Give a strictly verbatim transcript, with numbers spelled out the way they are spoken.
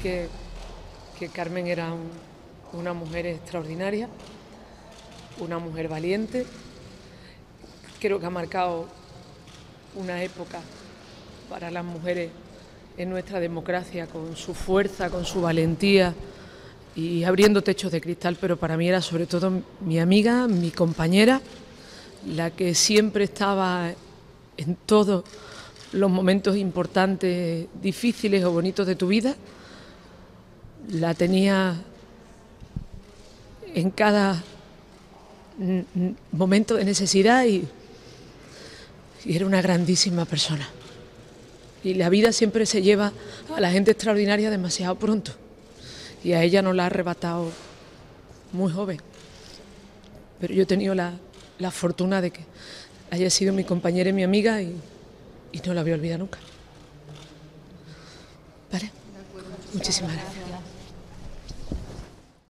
que, que Carmen era un, una mujer extraordinaria, una mujer valiente. Creo que ha marcado una época para las mujeres en nuestra democracia, con su fuerza, con su valentía y abriendo techos de cristal, pero para mí era sobre todo mi amiga, mi compañera, la que siempre estaba en todos los momentos importantes, difíciles o bonitos de tu vida. La tenía en cada momento de necesidad y, y era una grandísima persona. Y la vida siempre se lleva a la gente extraordinaria demasiado pronto. Y a ella nos la ha arrebatado muy joven. Pero yo he tenido la, la fortuna de que haya sido mi compañera y mi amiga y, y no la voy a olvidar nunca. ¿Vale? Muchísimas gracias.